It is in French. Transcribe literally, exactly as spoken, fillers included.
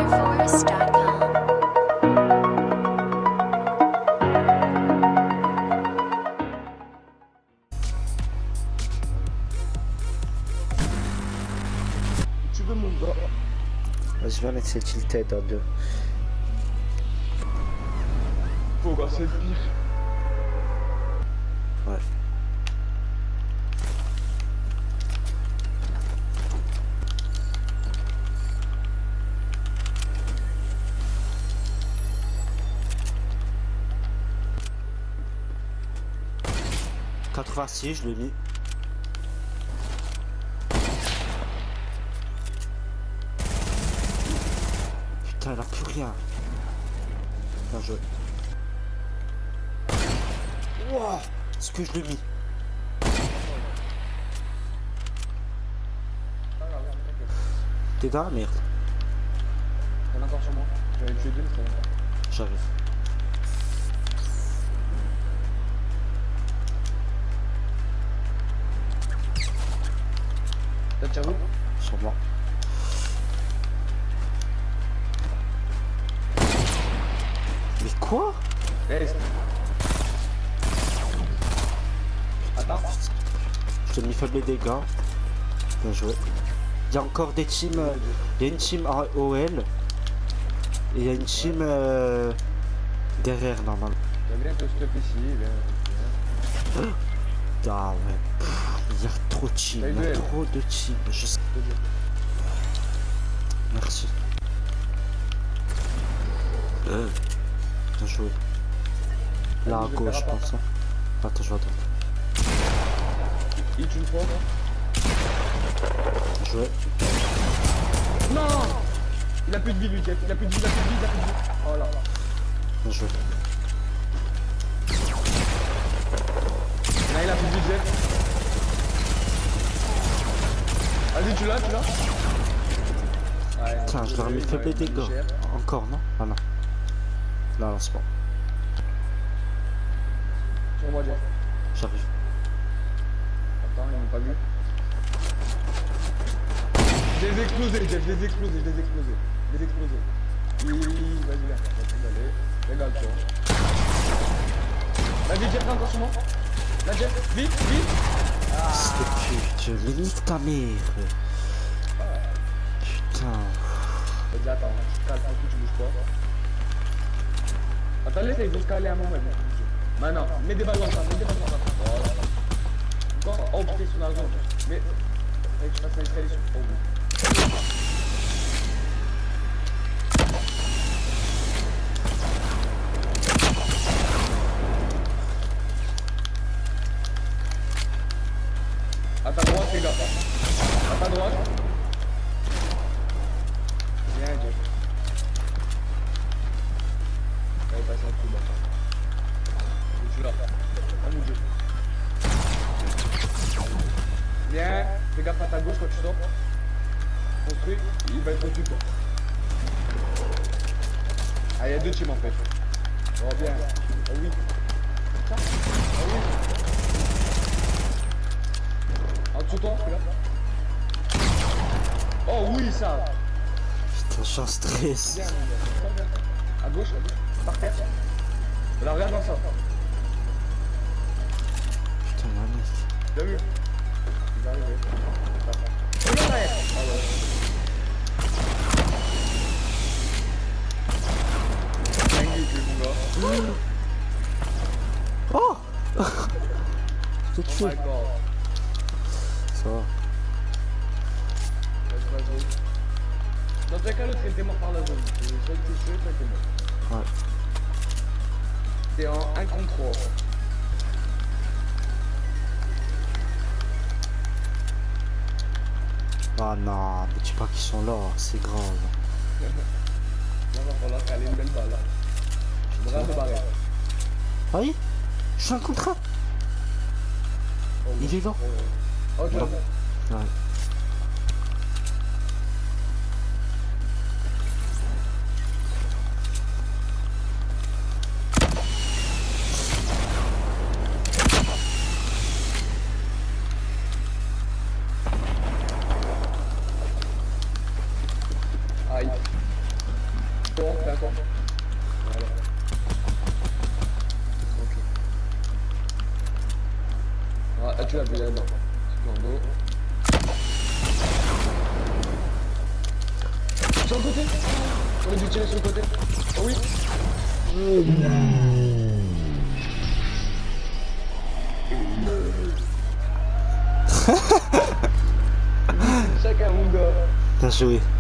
forest dot com. Tu veux mon gars? Vas-y, viens mettre cette tilted à deux. Faut gars, c'est le pire. Ouais. quatre-vingt-six, je l'ai mis. Putain, elle a plus rien. Bien joué. Wow, est-ce que je l'ai mis? T'es dans la merde. Il y en a encore sur moi. J'avais tué deux, mais c'est encore. J'arrive. T'as tiré où? Sur moi. Mais quoi? Reste. Attends. Je t'ai mis faible dégâts. Bien joué. Il y a encore des teams. euh, Il y a une team à O L. Et il y a une team euh, derrière normalement. T'as bien te stuff ici, viens. viens. Ah ouais. Pff, il y a trop de teams. Il y a trop de teams. Je sais. Merci. Euh. Bien joué. Là à gauche, je pense. Hein. Attends, je vais attendre. Hit une fois. Bien joué. Non! Il a plus de vie, lui, Jeff. Il a plus de vie, il a plus de vie, il a plus de vie. Oh là là. Bien joué. Là, il a plus de vie, Jeff. Vas-y, tu l'as, tu l'as? Ouais, Tiens, je leur ai mis faible dégâts. Encore, non? Ah non. Là, là, c'est bon. Sur moi, Jeff. J'arrive. Attends, ils m'ont pas vu. Je les ai explosés, Jeff, je les ai explosés, je les ai explosés. Je les ai explosés. Oui, vas-y, viens. Vas-y, allez. Regarde-toi. Vas-y, Jeff, encore sur moi. Là, Jeff, vite, vite. Ah. C'est pute, limite ta mère. Putain. Vas-y, attends, tu te cales tranquille, tu bouges pas. Attends, laisse, ils vont se caler à un moment, ils vont bouger. Maintenant, mets des balles dans ça, mets des balles dans ça. Voilà. Encore, oh putain, sur la zone. Mais, fallait que tu fasses un escalier sur. Oh oui. À ta droite, les gars. À ta droite. Viens, Jeff. Allez, passe un coup, bâtard. Je suis là. Ah mon dieu. Viens, fais gaffe à ta gauche quand tu sors. Construis, il va être au-dessus de toi. Ah, il y a deux teams en fait. Oh, bien. Oh oui. Ça. Oh oui. En dessous de toi, celui-là. Oh oui, ça. Putain, je suis en stress. Viens, mon gars. À gauche, à gauche. Par terre. Là, regarde dans ça. Putain, il y a un mec. T'as vu? Il va arriver. Regarde derrière. Ah ouais. Dingue, mon gars. Oh. Je t'ai Oh tué. my god. Ça va. Vas-y, vas-y. Dans tous les cas, l'autre il était mort par la zone. Soit il était tué, soit il était mort. Ouais. T'es en un contre trois. Ah non, mais tu sais pas qu'ils sont là, c'est grave. Là, va falloir caler une belle balle là. Je me de barrer. Ah oui? Je suis un contrat. Oh, Il est là. Oh, tu Non. l'as vu? Ouais. à toi. Voilà. Ok. Ah, tu l'as vu là-dedans. Sur le dos. Sur le côté. On a dû tirer sur le côté. Oh oui. Chacun mon gars. Bien joué.